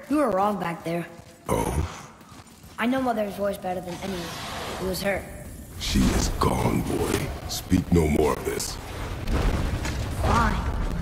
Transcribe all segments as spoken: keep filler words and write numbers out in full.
You were wrong back there. Oh? I know Mother's voice better than anyone. It was her. She is gone, boy. Speak no more of this. Fine.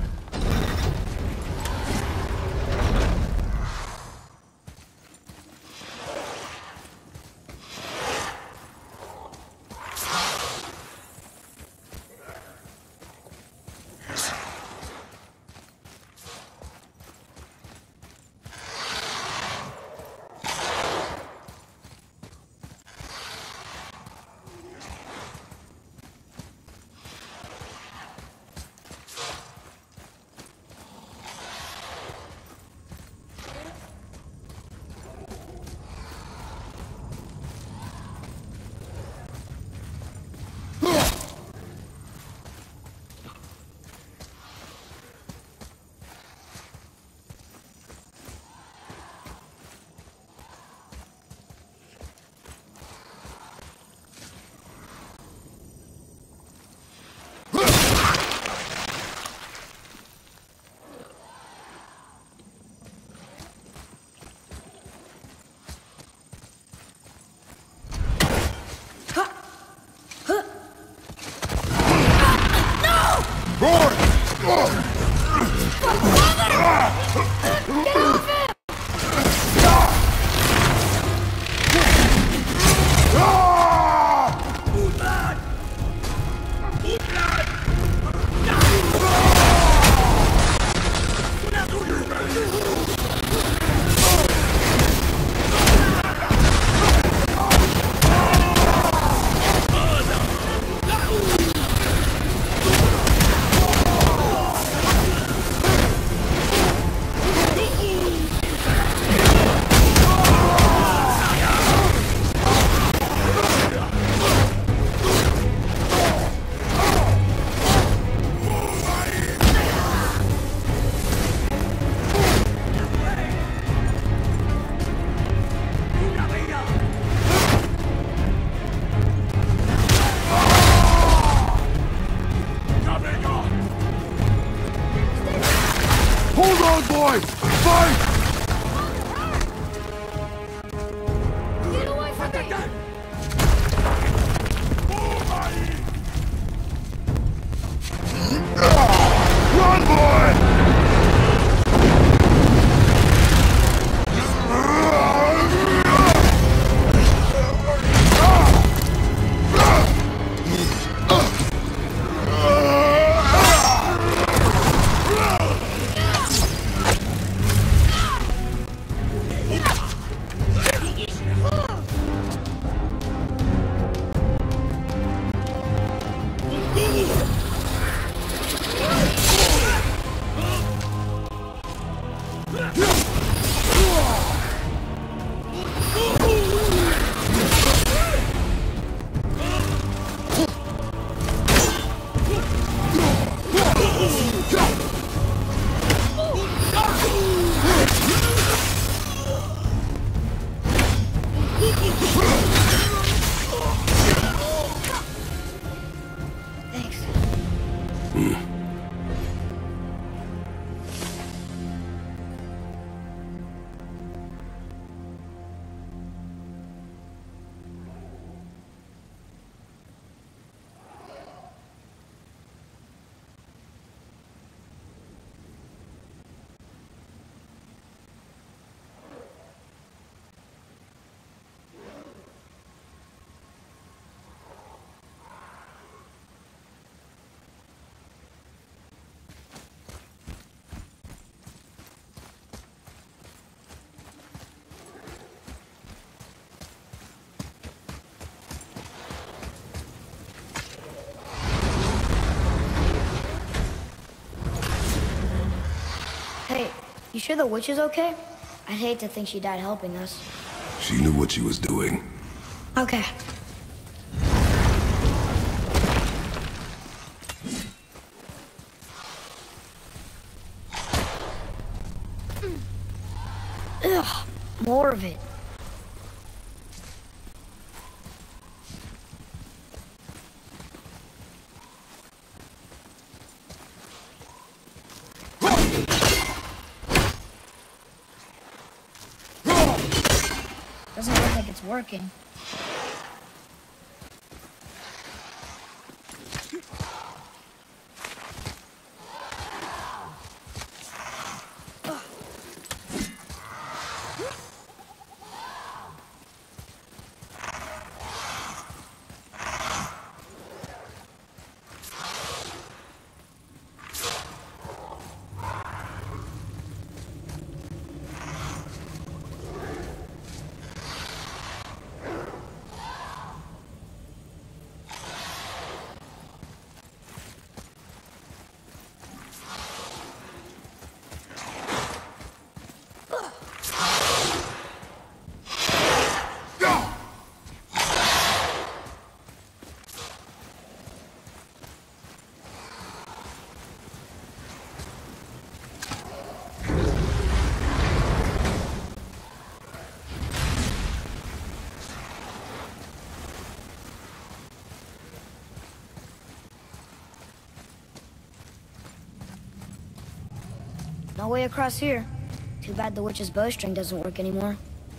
Hey, you sure the witch is okay? I'd hate to think she died helping us. She knew what she was doing. Okay. Ugh, more of it. working. No way across here. Too bad the witch's bowstring doesn't work anymore.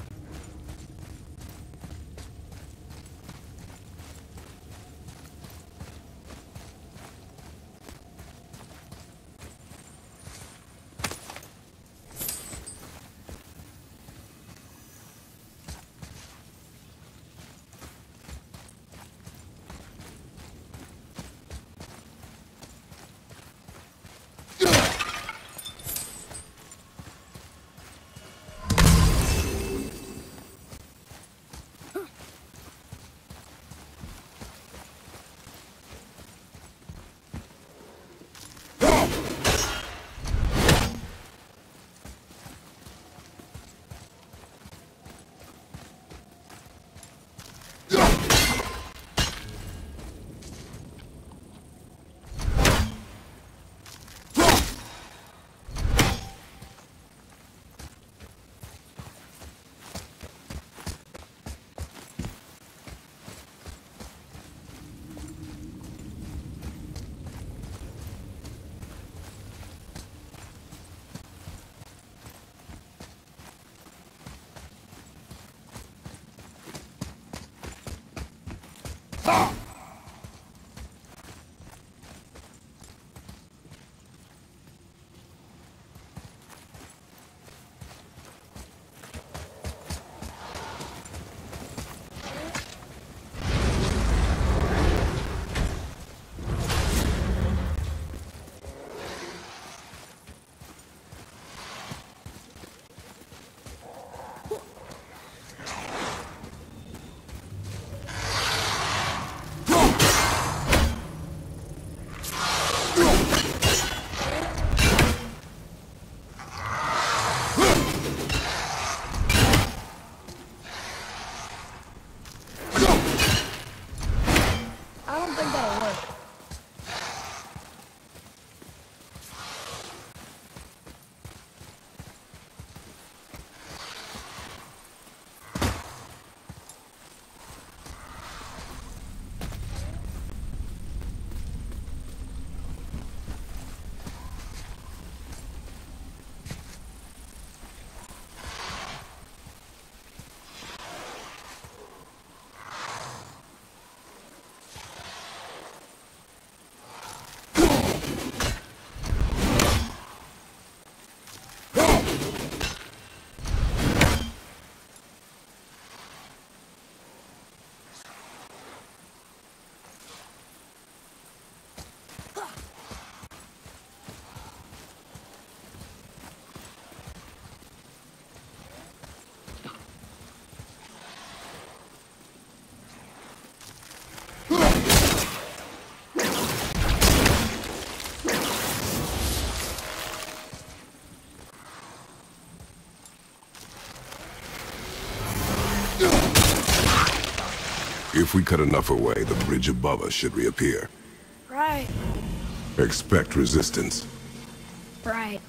If we cut enough away, the bridge above us should reappear. Right. Expect resistance. Right.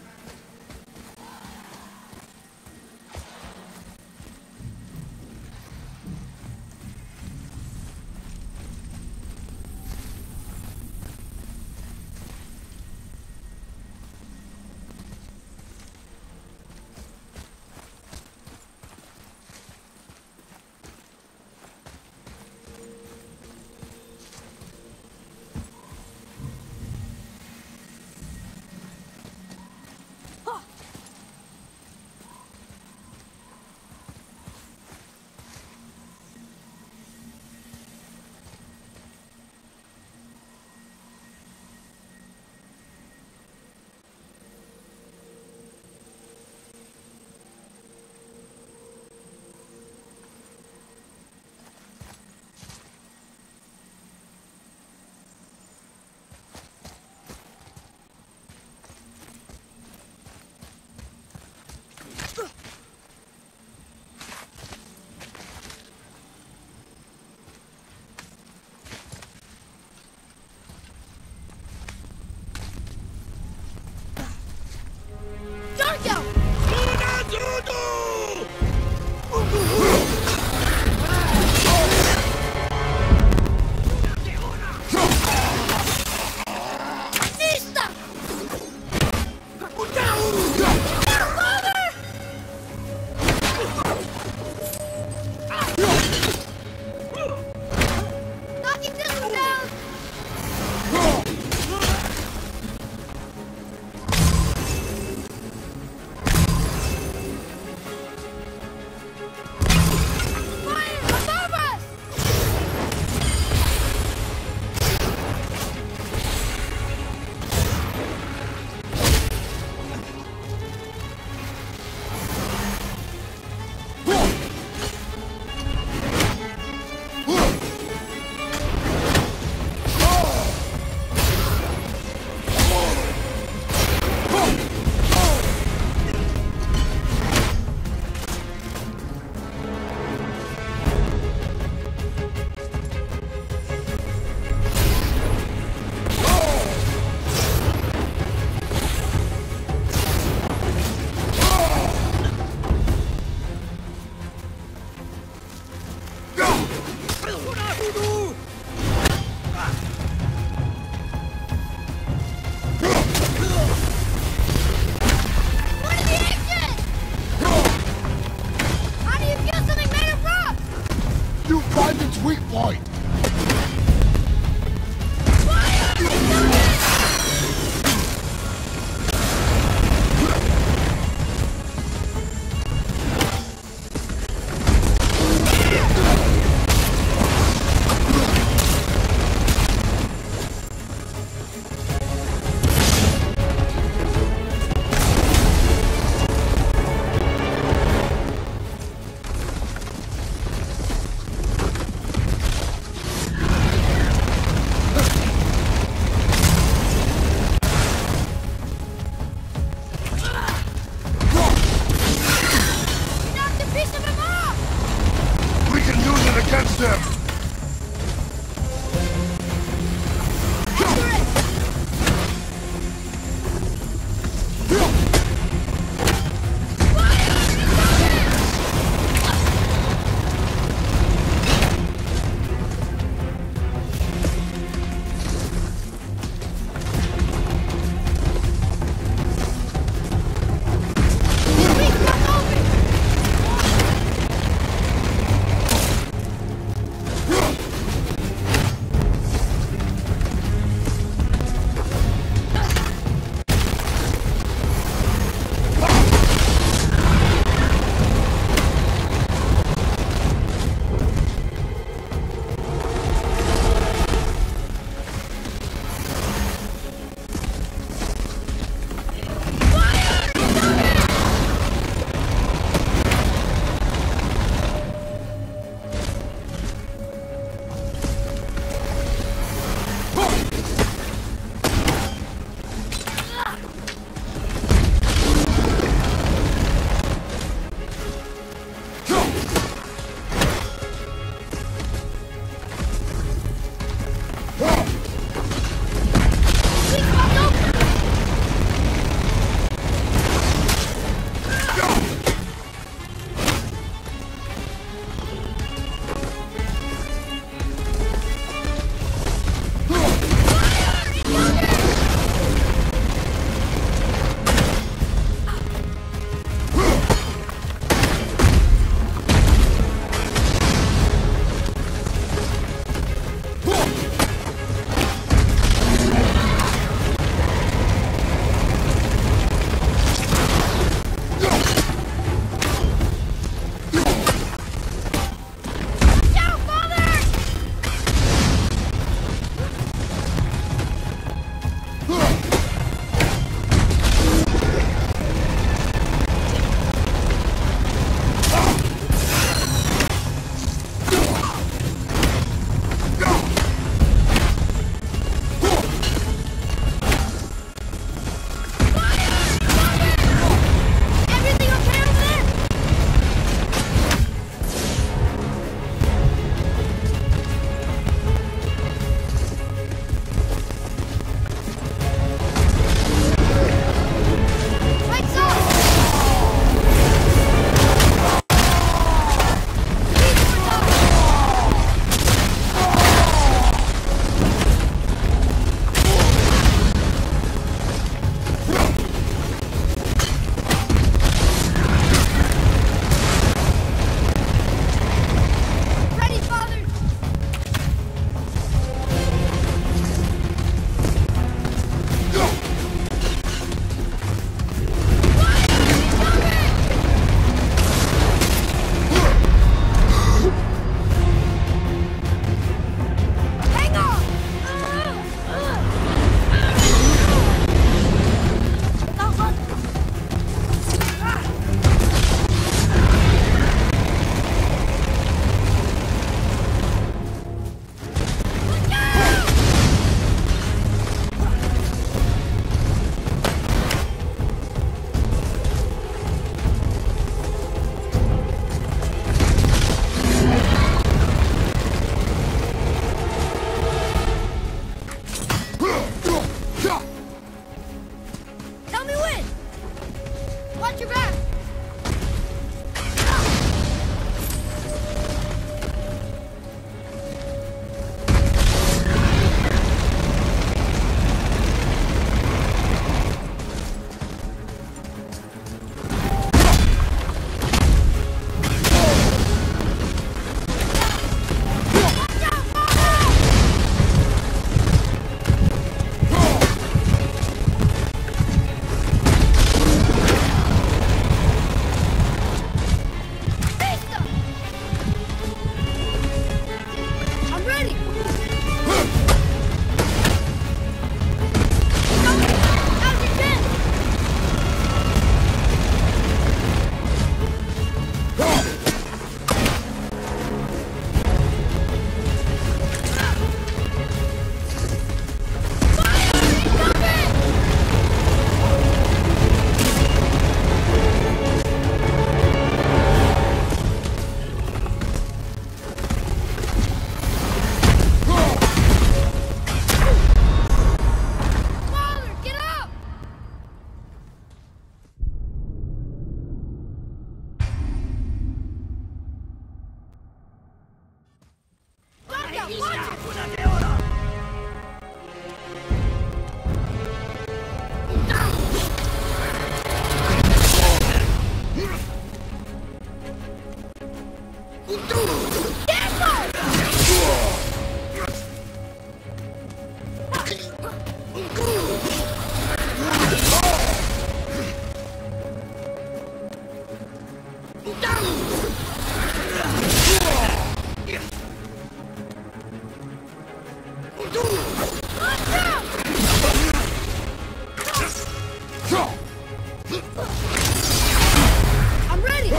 I'm ready!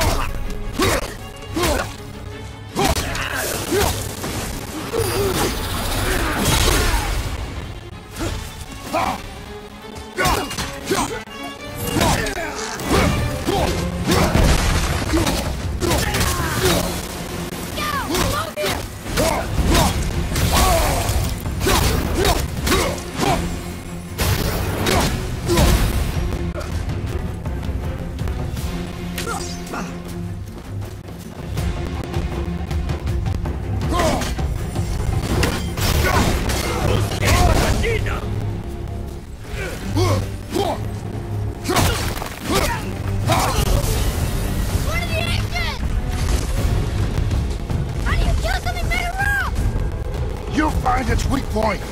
You find its weak point.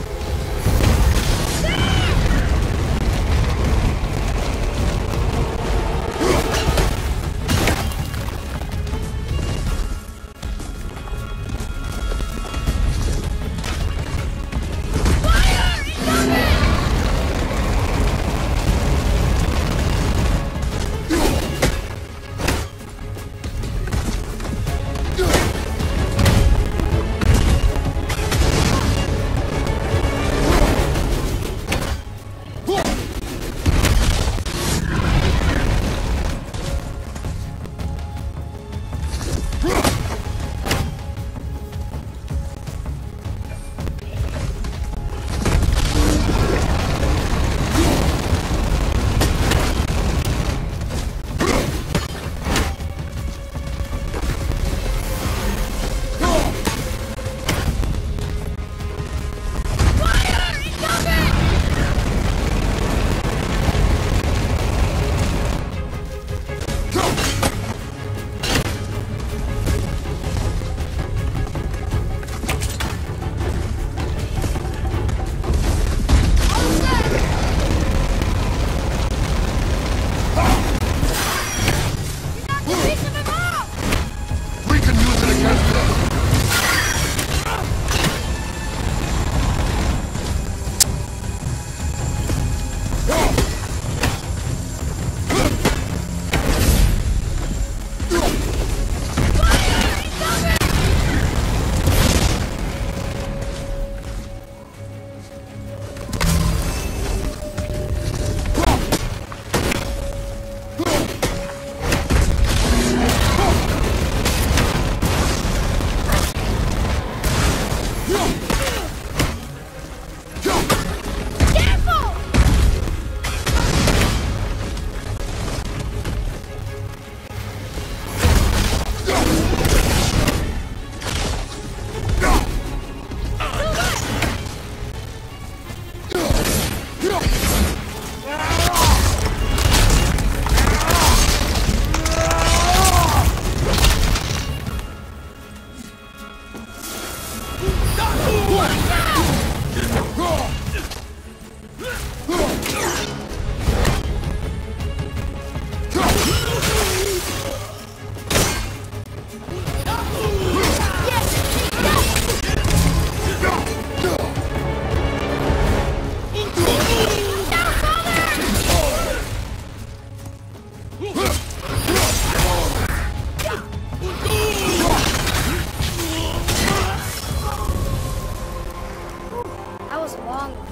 That was a long one.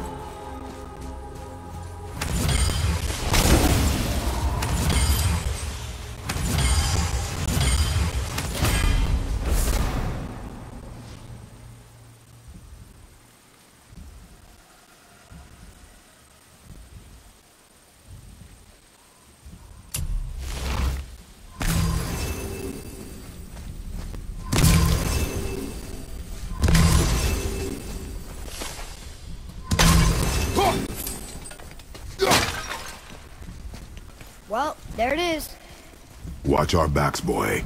Well, there it is. Watch our backs, boy.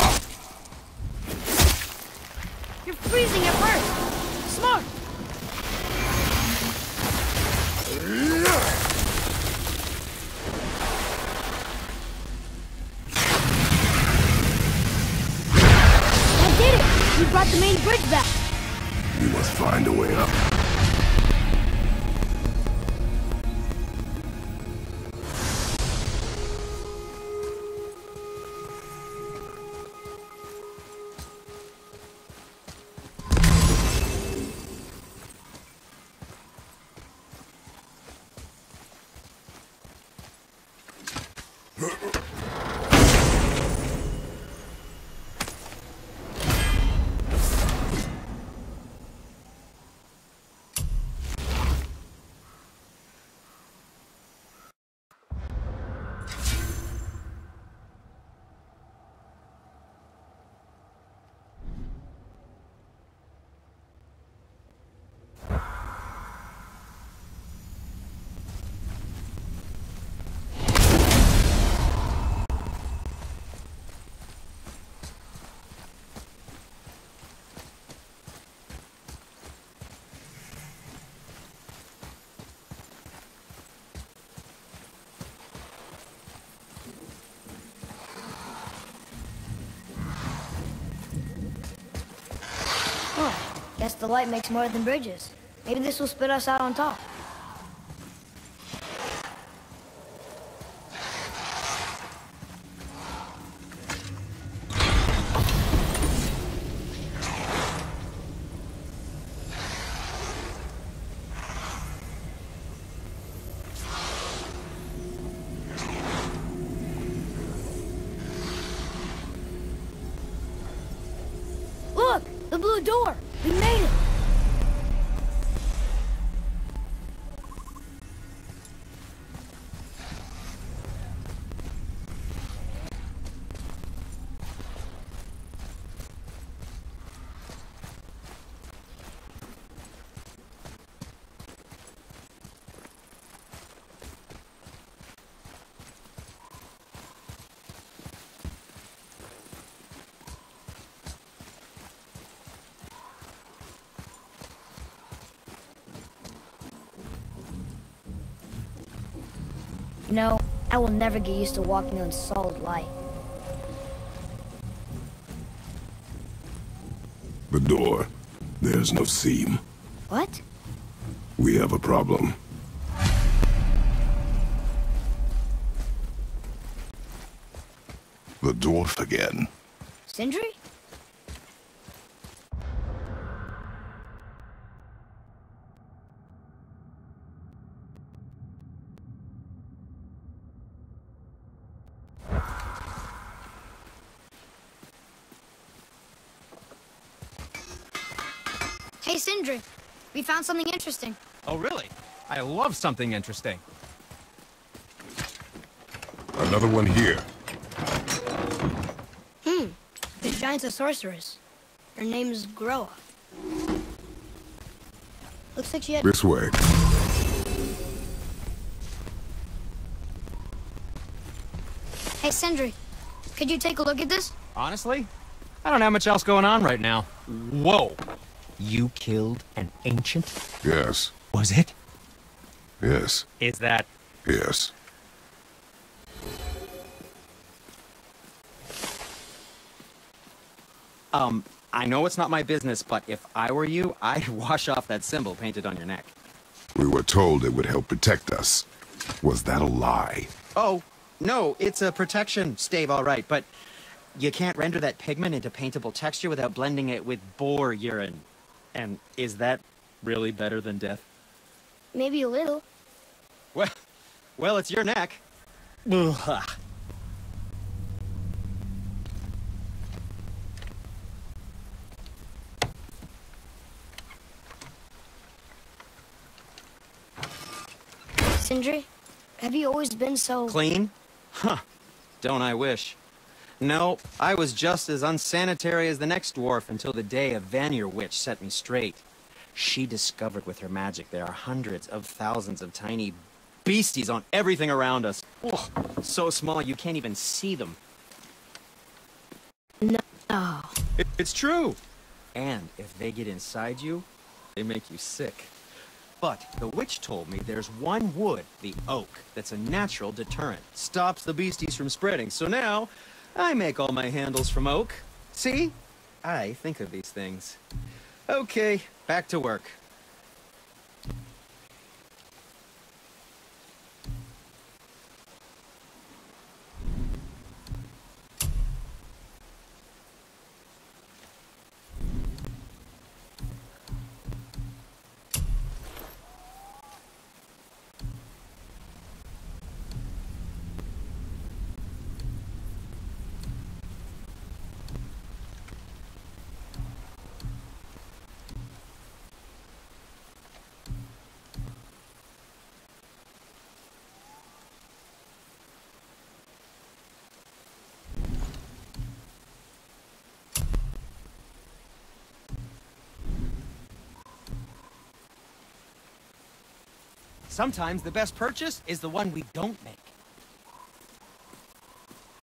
You're freezing at first. Smart. I did it! We brought the main bridge back. We must find a way up. Oh, guess the light makes more than bridges. Maybe this will spit us out on top. Look! The blue door! We made it! You know, I will never get used to walking on solid light. The door. There's no seam. What? We have a problem. The dwarf again. Sindri? Hey, Sindri. We found something interesting. Oh, really? I love something interesting. Another one here. Hmm. The giant's a sorceress. Her name's Groa. Looks like she had... This way. Hey, Sindri. Could you take a look at this? Honestly, I don't have much else going on right now. Whoa! You killed an ancient? Yes. Was it? Yes. Is that... Yes. Um, I know it's not my business, but if I were you, I'd wash off that symbol painted on your neck. We were told it would help protect us. Was that a lie? Oh, no, it's a protection stave, all right, but you can't render that pigment into paintable texture without blending it with boar urine. And is that really better than death? Maybe a little. Well, well, it's your neck. Ugh. Sindri, have you always been so... Clean? Huh. Don't I wish. No, I was just as unsanitary as the next dwarf until the day a Vanir witch set me straight. She discovered with her magic there are hundreds of thousands of tiny beasties on everything around us. Oh, so small you can't even see them. No. It, it's true. And if they get inside you, they make you sick. But the witch told me there's one wood, the oak, that's a natural deterrent. Stops the beasties from spreading. So now, I make all my handles from oak. See? I think of these things. Okay, back to work. Sometimes the best purchase is the one we don't make.